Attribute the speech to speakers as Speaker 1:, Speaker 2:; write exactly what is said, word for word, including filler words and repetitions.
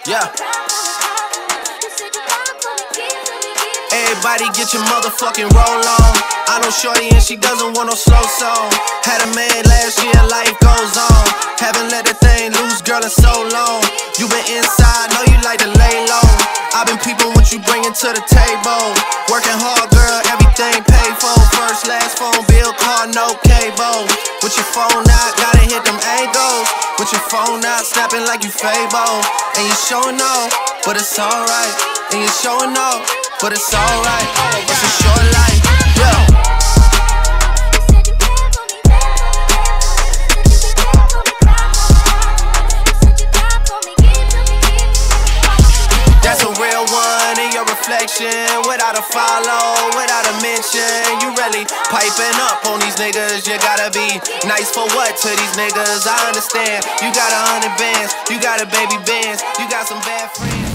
Speaker 1: Yeah. Everybody get your motherfucking roll on. I know shorty and she doesn't want no slow song. Had a man last year, life goes on. Haven't let that thing loose, girl, in so long. You been inside, know you like to lay low. I've been peeping what you bringing to the table. Working hard, girl, everything paid for. First, last phone bill, car, no cable. With your phone out, gotta hit them angles. With your phone out, snapping like you Fable. And you showing off, but it's alright. And you showing off, but it's alright. It's a short life, yeah. That's a real one in your reflection. Without a follow, without a mention. You really piping up on these niggas. You gotta be nice for what to these niggas? I understand. You got a hundred bands, you got a baby bands, you got some bad friends.